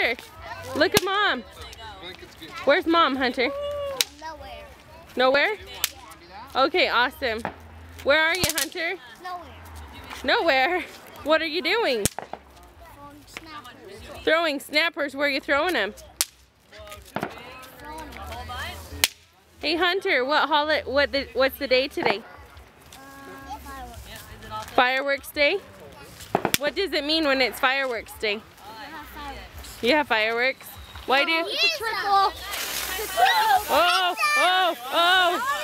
Hunter, look at Mom. Where's Mom, Hunter? Nowhere. Nowhere? Okay, awesome. Where are you, Hunter? Nowhere. Nowhere? What are you doing? Snappers. Throwing snappers. Where are you throwing them? Hey Hunter, what's the day today? Fireworks. Fireworks Day? What does it mean when it's Fireworks Day? You have fireworks? Why do you? It's a triple. Oh, oh, oh!